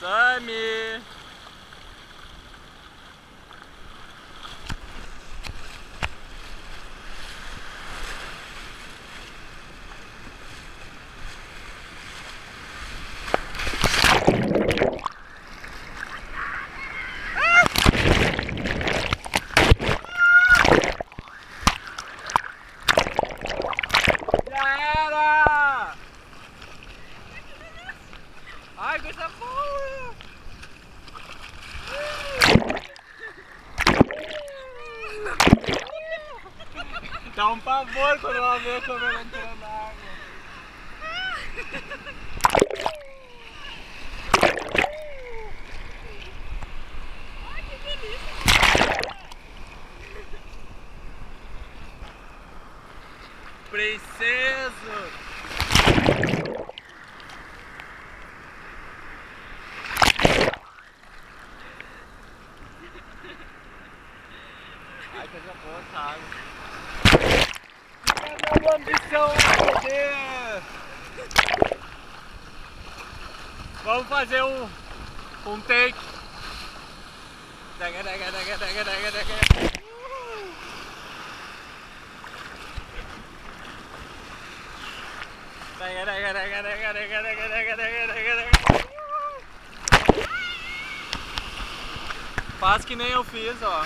Sami! Ai, coisa boa! Dá um pavor quando ela vê o cabelo entrando na água. Ai, que delícia! Princeso! Ai, coisa boa essa água. É uma ambição, poder! Vamos fazer um take. Faz que nem eu fiz, ó.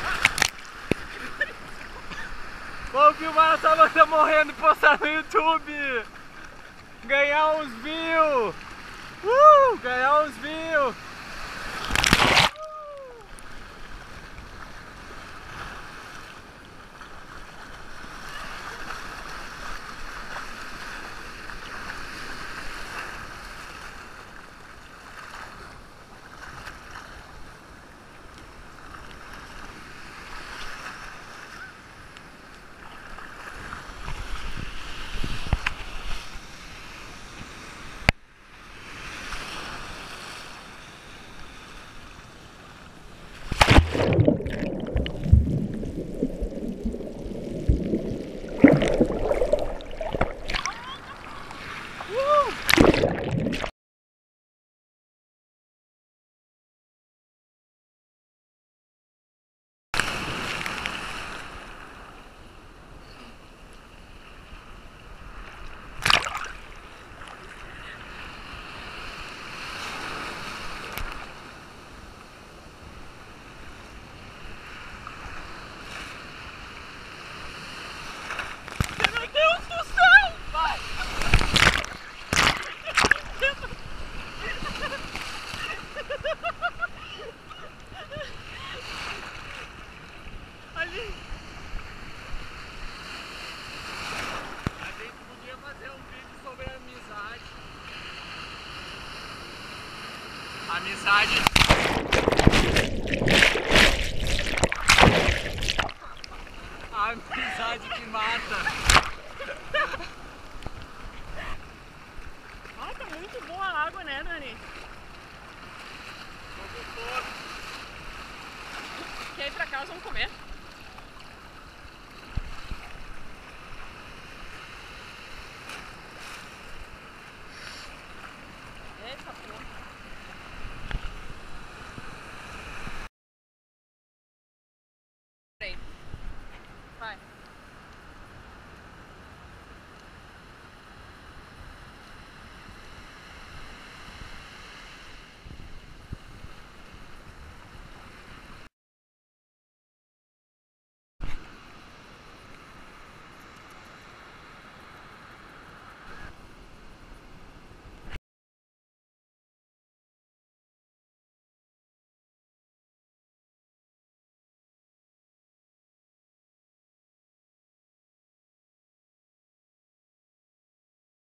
Vamos filmar essa moça morrendo e postar no YouTube. Ganhar uns views. Ganhar uns views. Amizade. A amizade que mata. Ai, tá muito boa a água, né, Dani? Quer ir pra casa, vamos comer?